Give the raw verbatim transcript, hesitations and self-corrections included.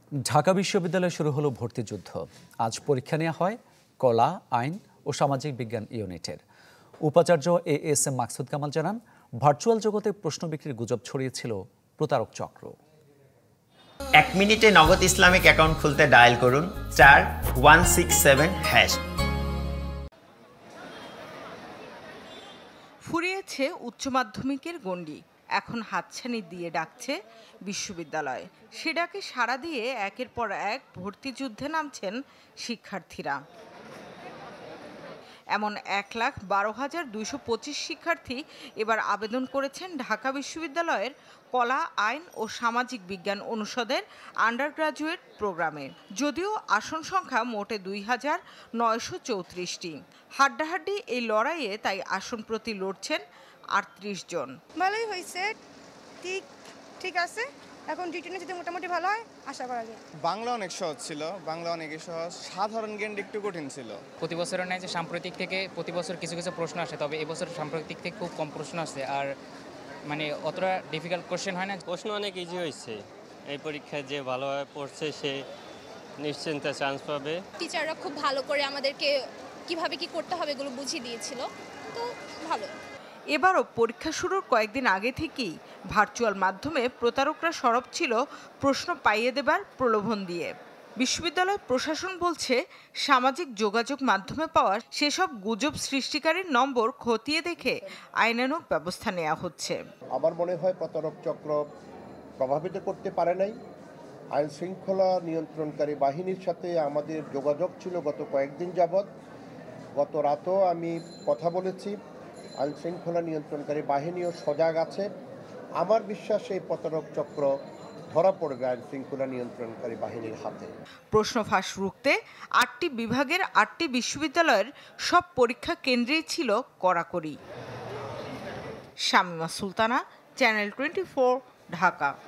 ঢাকা বিশ্ববিদ্যালয়ে শুরু হলো ভর্তি যুদ্ধ। আজ পরীক্ষা নেওয়া হয় কলা, আইন ও সামাজিক বিজ্ঞান ইউনিটের। উপাচার্য A S M Maksud Kamal জানান, ভার্চুয়াল জগতে প্রশ্ন বিক্রির গুজব ছড়িয়েছিল প্রতারক চক্র। এক মিনিটে নগদ ইসলামিক অ্যাকাউন্ট খুলতে ডায়াল করুন চার ওয়ান সিক্স সেভেন হ্যাশ। ফুরিয়েছে উচ্চ মাধ্যমিকের গণ্ডি, এখন হাতছানি দিয়ে ডাকছে বিশ্ববিদ্যালয়। সে ডাকে সাড়া দিয়ে একের পর এক ভর্তি যুদ্ধে নামছেন শিক্ষার্থীরা। এমন এক লাখ বারো হাজার দুইশো পঁচিশ শিক্ষার্থী এবার আবেদন করেছেন ঢাকা বিশ্ববিদ্যালয়ের কলা, আইন ও সামাজিক বিজ্ঞান অনুষদের আন্ডার গ্রাজুয়েট প্রোগ্রামে। যদিও আসন সংখ্যা মোটে দুই হাজার নয়শো চৌত্রিশটি। হাড্ডাহাড্ডি এই লড়াইয়ে তাই আসন প্রতি লড়ছেন আটত্রিশ জন। ভালোই হয়েছে, ঠিক ঠিক আছে। এখন রিটেনে যদি মোটামুটি ভালো হয় আশা করা যায়। বাংলা অনেক সহজ ছিল, বাংলা অনেক সহজ, সাধারণ জ্ঞান একটু কঠিন ছিল। প্রতি বছরের ন্যায় যে সাম্প্রতিক থেকে প্রতি বছর কিছু কিছু প্রশ্ন আসে, তবে এবছর সাম্প্রতিক থেকে খুব কম প্রশ্ন আসছে, আর মানে অতটা ডিফিকাল্ট কোশ্চেন হয় না। প্রশ্ন অনেক ইজি হয়েছে। এই পরীক্ষায় যে ভালোভাবে পড়ছে সে নিশ্চিন্তে চান্স পাবে। টিচাররা খুব ভালো করে আমাদেরকে কিভাবে কি করতে হবে এগুলো বুঝিয়ে দিয়েছিল, তো ভালো। এবারও পরীক্ষা শুরুর কয়েকদিন আগে থেকেই ভার্চুয়াল মাধ্যমে প্রতারকরা সরব ছিল প্রশ্ন পাইয়ে দেবার প্রলোভন দিয়ে। বিশ্ববিদ্যালয় প্রশাসন বলছে, সামাজিক যোগাযোগ মাধ্যমে পাওয়া সেসব গুজব সৃষ্টিকারীর নম্বর খতিয়ে দেখে আইনানুগ ব্যবস্থা নেওয়া হচ্ছে। আমার মনে হয় প্রতারক চক্র প্রভাবিত করতে পারে নাই। আইন শৃঙ্খলা নিয়ন্ত্রণকারী বাহিনীর সাথে আমাদের যোগাযোগ ছিল গত কয়েকদিন যাবৎ। গত রাতেও আমি কথা বলেছি, আইন শৃঙ্খলা নিয়ন্ত্রণকারী বাহিনীও সজাগ আছে। আমার বিশ্বাস এই প্রতারক চক্র ধরা পড়বে আইন শৃঙ্খলা নিয়ন্ত্রণকারী বাহিনীর হাতে। প্রশ্ন ফাঁস রুখতে আটটি বিভাগের আটটি বিশ্ববিদ্যালয়ের সব পরীক্ষা কেন্দ্রেই ছিল কড়াকড়ি। Shamima Sultana, channel twenty four, Dhaka.